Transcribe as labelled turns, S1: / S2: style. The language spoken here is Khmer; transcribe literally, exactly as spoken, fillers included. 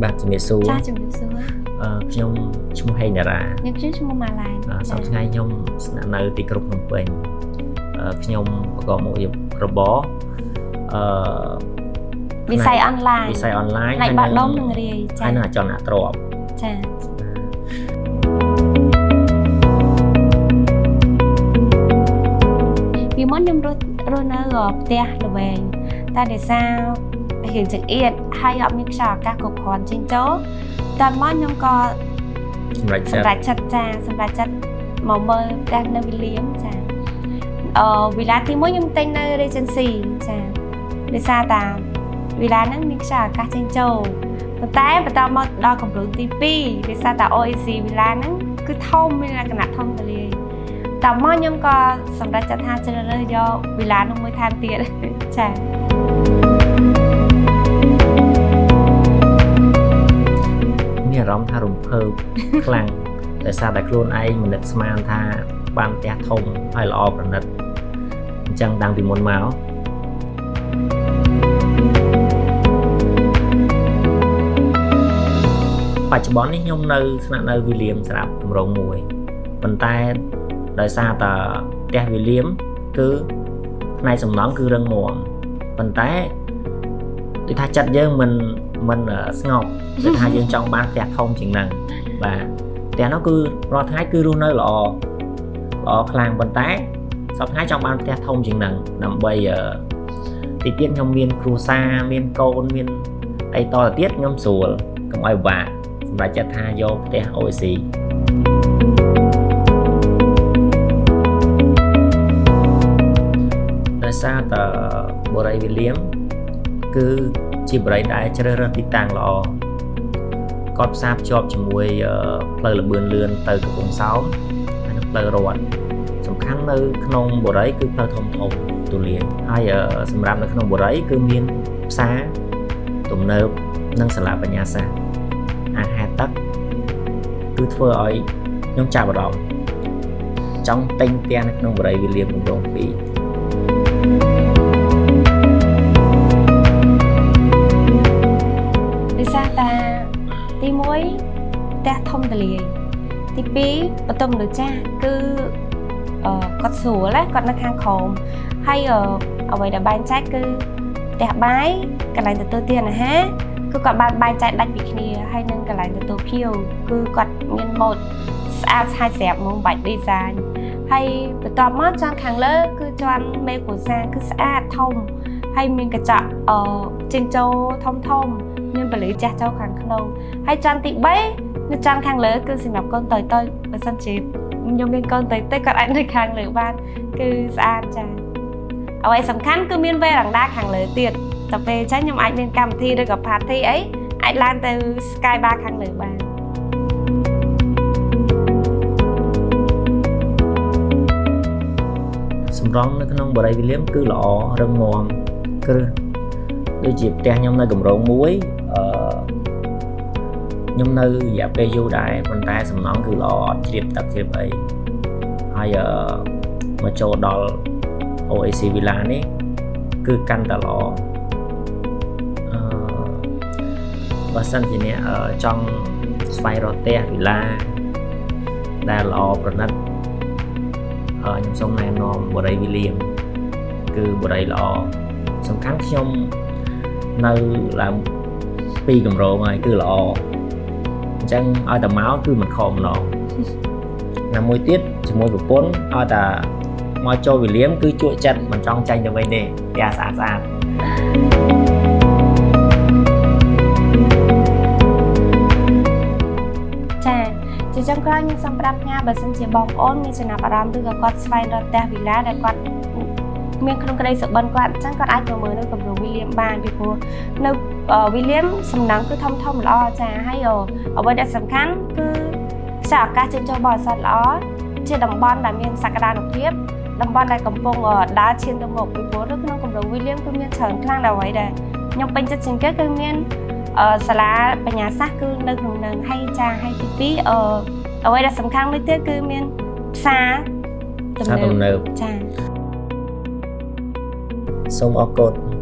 S1: បាទជំរាបសួរ
S2: ចាជំរាបសួរ
S1: អឺខ្ញុំឈ្មោះហេងតារា
S2: ខ្ញុំឈ្មោះម៉ាឡែន
S1: សប្តាហ៍ថ្ងៃខ្ញុំស្នាក់នៅទីក្រុងភ្នំពេញអឺខ្ញុំប្រកបមុខរបរអឺ
S2: វិស័យអនឡាញ
S1: វិស័យអនឡាញ
S2: ហើយបាក់ដុំនឹងរាយ
S1: ចាហើយនឹងអចលនទ្រព្យ
S2: ចាពីមុនខ្ញុំរស់រស់នៅផ្ទះល្វែងតែដោយសាររៀងចង្អៀតហើយអត់មានខ្យល់អាកាសគ្រប់គ្រាន់ចេញចូលតើមកខ្ញុំក៏
S1: សម្រាប់
S2: សម្រាប់ចិត្តចាសម្រាប់ចិត្តមកមើលផ្ទះនៅវិលៀមចាអឺវិឡាទីមួយខ្ញុំទិញនៅ Regency ចាដោយសារតាវិឡាហ្នឹងមានខ្យល់អាកាសចេញចូលប៉ុន្តែបន្តមកដល់កម្រិតទីពីរដោយសារតា អូ អេ ស៊ី វិឡាហ្នឹងគឺធំមានលក្ខណៈធំទូលាយតើមកខ្ញុំក៏សម្រាប់ចិត្តថាជ្រើសរើសយកវិឡានោះមួយថែមទៀតចា
S1: មានអារម្មណ៍ថារំភើបខ្លាំងដោយសារតែខ្លួនឯងមិននឹកស្មានថាបានផ្ទះធំហើយល្អប្រណិតអញ្ចឹងតាំងពីមុនមកបច្ចុប្បន្ននេះខ្ញុំនៅស្នាក់នៅវិលៀមស្រាប់គម្រោងមួយប៉ុន្តែដោយសារតែផ្ទះវិលៀមគឺផ្នែកសំណង់គឺរឹងមាំប៉ុន្តែដូចថាចិត្តយើងមិនមិនស្ងប់ដូចថាយើងចង់បានផ្ទះធំជាងហ្នឹងបាទផ្ទះនោះគឺរាល់ថ្ងៃគឺរស់នៅល្អល្អខ្លាំងប៉ុន្តែសប្តាហ៍ថ្ងៃចង់បានផ្ទះធំជាងហ្នឹងដើម្បីទីទៀតខ្ញុំមានគ្រួសារមានកូនមានអីតទៅទៀតខ្ញុំស្រួលកុំឲ្យពិបាកសម្រាប់ចិត្តថាយកផ្ទះ អូ អេ ស៊ី ដោយសារតែបរិយាវិលៀមគឺជាបរិយាដែលជ្រើសរើសទីតាំងល្អគាត់ផ្សារភ្ជាប់ជាមួយផ្លូវលបឿនលឿនទៅកំពង់សោមហើយនិងផ្លូវរដ្ឋសំខាន់នៅក្នុងបរិយាគឺផ្លូវធំធំទូលាយហើយសម្រាប់នៅក្នុងបរិយាគឺមានផ្សារទំនើបនិងសាលាបញ្ញាសាស្ត្រអាហារទឹកគឺធ្វើឲ្យខ្ញុំចាប់អារម្មណ៍ចង់ទិញផ្ទះនៅក្នុងបរិយាវិលៀមគម្រោងពីរ
S2: ដោយសារតាទីមួយផ្ទះធំទូលាយទីពីរបន្ទប់មនុស្សចាស់គឺអឺគាត់ស្រួលណាគាត់នៅខាងក្រោមហើយអ្វីដែលបែងចែកគឺផ្ទះបាយកន្លែងទទួលទានអាហារគឺគាត់បានបែងចែកដាច់ពីគ្នាហើយនឹងកន្លែងទទួលភ្ញៀវគឺគាត់មានម៉ូដស្អាតស្អាតស្រាប់ហ្មងបាច់ design ហើយបន្ទាប់មកជាន់ខាងលើគឺជាន់មេគ្រួសារគឺស្អាតធំហើយមានកញ្ចក់អឺចេញចូលធំធំមានបលិចាស់ចូលខាងក្នុងហើយជាន់ទីបីនៅជាន់ខាងលើគឺសម្រាប់កូនតូចតូចបើសិនជាខ្ញុំមានកូនតូចតូចគាត់អាចនៅខាងលើបានគឺស្អាតចា៎អ្វីសំខាន់គឺមានវេរ៉ាំដាខាងលើទៀតតែពេលអញ្ចឹងខ្ញុំអាចមានកម្មវិធីឬក៏ party អីអាចឡើងទៅ sky bar ខាងលើបាន
S1: សម្រង់នៅក្នុងបរិយាវិលៀមគឺល្អរឹងមាំគ្រឹះដូចជាផ្ទះខ្ញុំនៅគម្រោងមួយអឺខ្ញុំនៅរយៈពេលយូរដែរប៉ុន្តែសំណង់គឺល្អអត់ជ្រាបទឹកជ្រាបអីហើយអឺមកចូលដល់ អូ អេ ស៊ី Villa នេះគឺកាន់តែល្អអឺបើសិនជាអ្នកចង់ស្វែងរកផ្ទះ Villa ដែលល្អប្រណិតខ្ញុំសូមណែនាំបរិយាវិលៀមគឺបរិយាល្អសំខាន់ខ្ញុំនៅឡើងពីគម្រោងហើយគឺល្អអញ្ចឹងឲ្យតែមកគឺមិនខំម្ដងណាមួយទៀតជាមួយប្រពន្ធឲ្យតែមកចូលវិលៀមគឺជក់ចិត្តមិនចង់ចាញ់ទៅវិញទេផ្ទះស្អាតស្អាត
S2: ចាជាចុងក្រោយខ្ញុំសូមប្រាប់ផ្ញើបើសិនជាបងប្អូនមានចំណាប់អារម្មណ៍ឬក៏គាត់ស្វែងរកផ្ទះវិឡាដែលគាត់មានក្នុងក្តីសុបិនគាត់អញ្ចឹងគាត់អាចប្រមើលនៅគម្រោងវិលៀមបានពីព្រោះនៅវិលៀមសំណង់គឺធំធំល្អចាហើយអ្វីដែលសំខាន់គឺខ្យល់អាកាសចេញចូលបរិសុទ្ធល្អជាតំបន់ដែលមានសក្តានុភាពតំបន់ដែលកំពុងដើរឈានទៅមុខពីព្រោះនៅក្នុងគម្រោងវិលៀមគឺមានច្រើនខ្លាំងដល់អ្វីដែលខ្ញុំពេញចិត្តជាងគេគឺមានសាលាបញ្ញាសាស្ត្រគឺនៅក្នុងនឹងហើយចាហើយទីពីរអឺអ្វីដែលសំខាន់មួយទៀតគឺមានផ្សារទំនើបចា
S1: សូមអរគុណ